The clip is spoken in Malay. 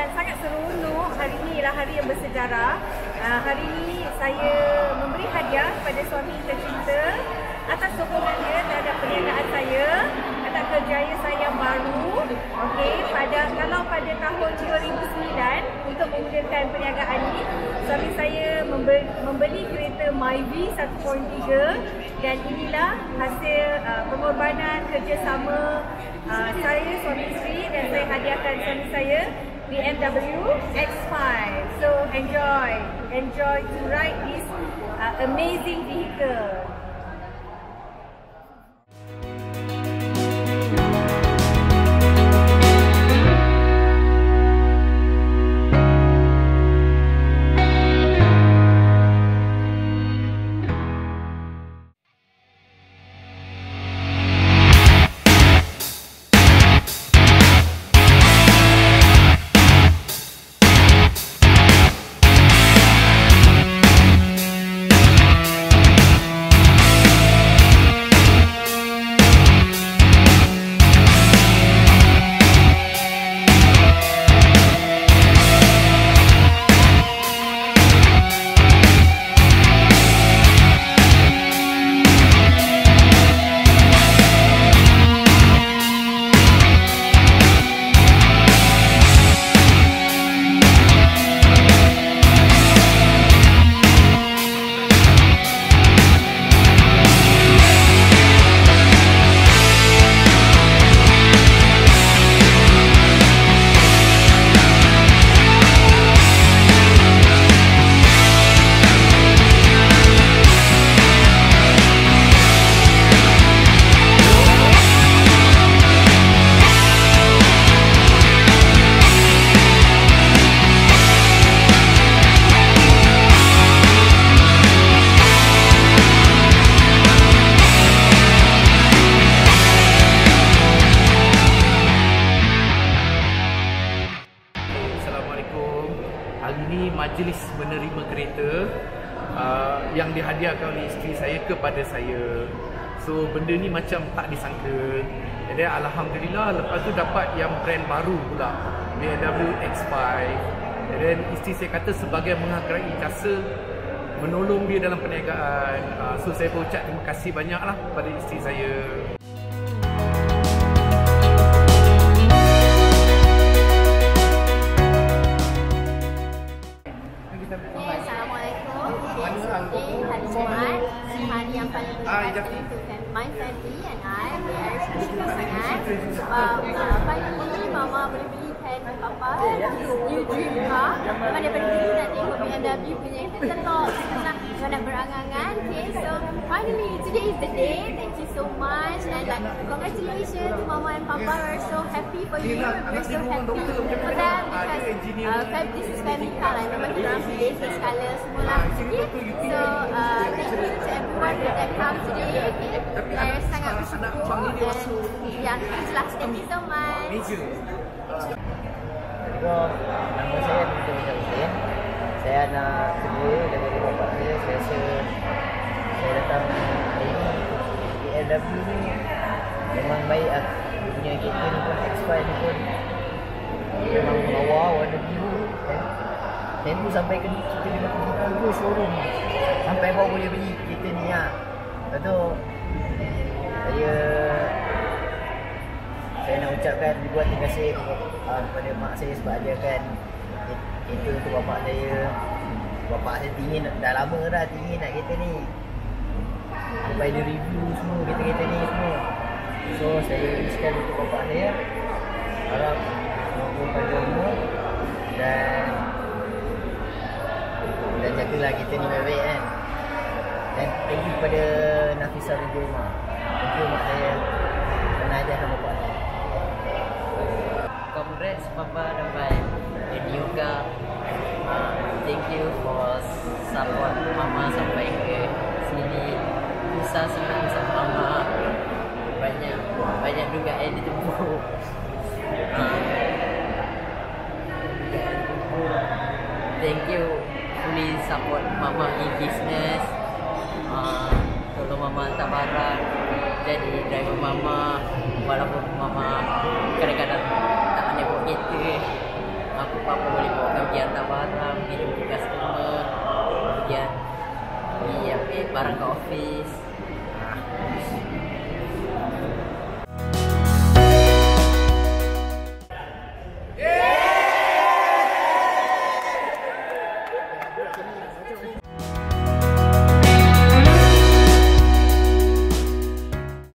dan sangat seronok. Hari ini ialah hari yang bersejarah. Hari ini saya memberi hadiah kepada suami tercinta atas sokongan dia terhadap perniagaan saya, atas kerjaya saya yang baru. Okey, kalau pada tahun 2009 untuk memulakan perniagaan ini, suami saya membeli kereta Myvi 1.3 dan inilah hasil pengorbanan kerjasama saya, suami isteri, dan saya hadiahkan suami saya BMW X5. So enjoy to ride this amazing vehicle. Hari ini majlis menerima kereta yang dihadiahkan oleh isteri saya kepada saya. So benda ni macam tak disangka. Jadi alhamdulillah lepas tu dapat yang brand baru pula, BMW X5. Dan isteri saya kata sebagai menghargai jasa menolong dia dalam perniagaan. So saya berucap terima kasih banyaklah kepada isteri saya. Assalamualaikum. Hari Jumaat, hari yang paling berbahagia untuk my family and I. We are bersyukur sangat. Finally, Mama boleh belikan Papa new dream car. Memang daripada dulu nak tengok BMW punya ketok. Kita nak berangan-angan. Okay, so finally today is the day. Thank you so much and congratulations to Mama and Papa. We're so happy for you. We're so happy for them because this is family car. Memang kita orang pilih face colour semua lah. So thank you to everyone that come today. Saya sangat bersyukur dan itulah, thank you so much. Nama saya Dr. Hussein. Saya anak kedua daripada bapa saya. Saya rasa saya datang hari ini BMW ni memang baik lah. Dia punya kereta ni pun X5 ni pun memang lawa, warna biru. Dan tu sampai ke kita kena pergi showroom sampai bawa boleh beli kereta ni lah. Lepas tu saya nak ucapkan ribuan terima kasih kepada mak saya sebab hadiahkan kereta untuk bapak saya. Bapak saya tingin, dah lama dah tingin nak kereta ni. Sampai dia review semua kereta-kereta ni semua. So saya wish-kan untuk bapak saya, harap semoga panjang umur dan jagalah kereta ni baik-baik kan. Dan thank you kepada Nafisa binti Umar. Thank you mak saya pernah ajarkan bapak saya. Congrats Papa dapat a new car. Thank you for support Mama sampai ke sini. Susah senang sama Mama. Banyak juga yang ditempuh. Thank you fully support Mama in business. Tolong Mama hantar barang, jadi driver Mama. Walaupun Mama kadang-kadang tak pandai bawa kereta, Papa hantar barang, pergi jumpa customer, kemudian pergi barang ke office.